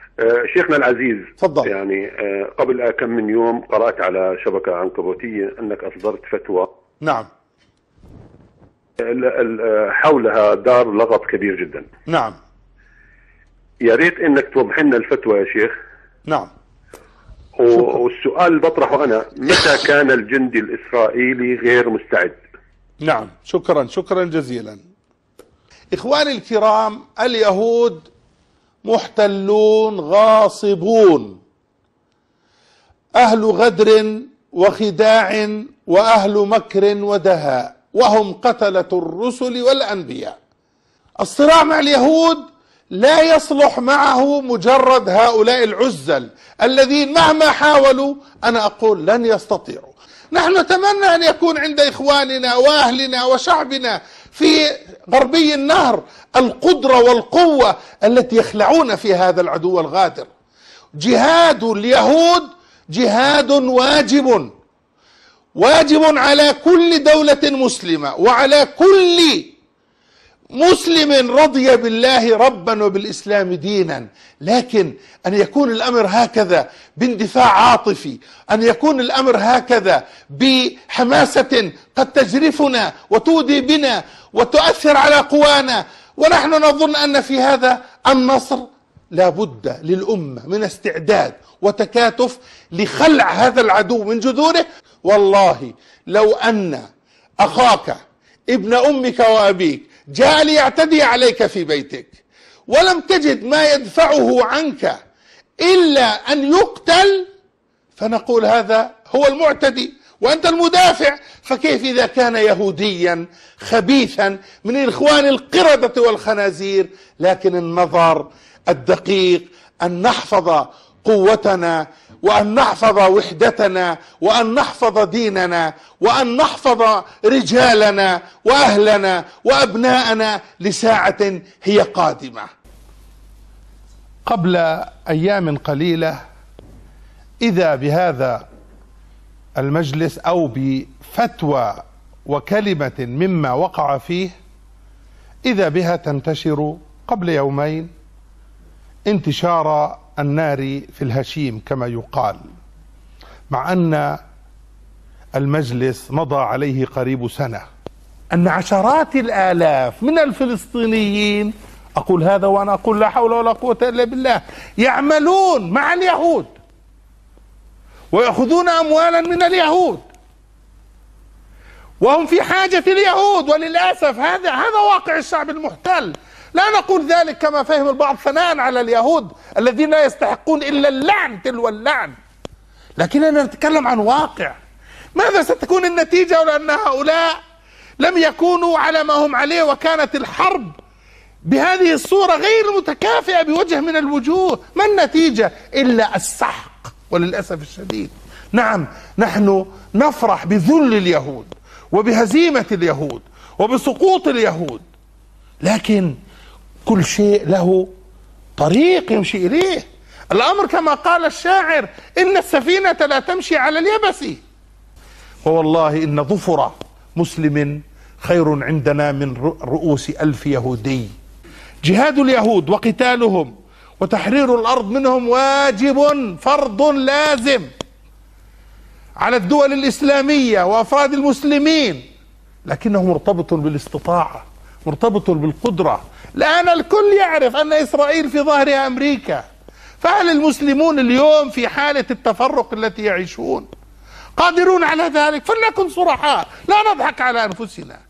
شيخنا العزيز، تفضل. يعني قبل كم من يوم قرأت على شبكة عنكبوتية أنك أصدرت فتوى. نعم. حولها دار لغط كبير جدا. نعم. يا ريت أنك توضح لنا الفتوى يا شيخ. نعم. والسؤال اللي بطرحه أنا، متى كان الجندي الإسرائيلي غير مستعد؟ نعم، شكرا جزيلا. إخواني الكرام، اليهود محتلون غاصبون، أهل غدر وخداع وأهل مكر ودهاء، وهم قتلة الرسل والأنبياء. الصراع مع اليهود لا يصلح معه مجرد هؤلاء العزل الذين مهما حاولوا أنا أقول لن يستطيعوا. نحن نتمنى أن يكون عند إخواننا وأهلنا وشعبنا في غربي النهر القدرة والقوة التي يخلعون في هذا العدو الغادر. جهاد اليهود جهاد واجب على كل دولة مسلمة وعلى كل مسلم رضي بالله ربا وبالإسلام دينا. لكن أن يكون الأمر هكذا باندفاع عاطفي، أن يكون الأمر هكذا بحماسة قد تجرفنا وتودي بنا وتؤثر على قوانا، ونحن نظن أن في هذا النصر، لا بد للأمة من استعداد وتكاتف لخلع هذا العدو من جذوره. والله لو أن أخاك ابن أمك وأبيك جاء ليعتدي عليك في بيتك ولم تجد ما يدفعه عنك إلا أن يقتل، فنقول هذا هو المعتدي وأنت المدافع. فكيف إذا كان يهوديا خبيثا من الإخوان القردة والخنازير؟ لكن النظر الدقيق أن نحفظ قوتنا، وأن نحفظ وحدتنا، وأن نحفظ ديننا، وأن نحفظ رجالنا وأهلنا وأبناءنا لساعة هي قادمة. قبل أيام قليلة إذا بهذا المجلس أو بفتوى وكلمة مما وقع فيه، إذا بها تنتشر قبل يومين انتشار النار في الهشيم كما يقال، مع أن المجلس مضى عليه قريب سنة، أن عشرات الآلاف من الفلسطينيين، أقول هذا وأنا أقول لا حول ولا قوة إلا بالله، يعملون مع اليهود ويأخذون أموالا من اليهود وهم في حاجة اليهود. وللأسف هذا واقع الشعب المحتل. لا نقول ذلك كما فهم البعض ثناء على اليهود الذين لا يستحقون إلا اللعن تلو اللعن، لكننا نتكلم عن واقع. ماذا ستكون النتيجة لأن هؤلاء لم يكونوا على ما هم عليه، وكانت الحرب بهذه الصورة غير متكافئة بوجه من الوجوه؟ ما النتيجة إلا السحق وللأسف الشديد. نعم، نحن نفرح بذل اليهود وبهزيمة اليهود وبسقوط اليهود، لكن كل شيء له طريق يمشي إليه. الأمر كما قال الشاعر: إن السفينة لا تمشي على اليبس. فوالله إن ظفر مسلم خير عندنا من رؤوس 1000 يهودي. جهاد اليهود وقتالهم وتحرير الأرض منهم واجب فرض لازم على الدول الإسلامية وأفراد المسلمين، لكنه مرتبط بالاستطاعة، مرتبط بالقدرة. الآن الكل يعرف أن إسرائيل في ظهرها أمريكا، فهل المسلمون اليوم في حالة التفرق التي يعيشون قادرون على ذلك؟ فلنكن صرحاء، لا نضحك على أنفسنا.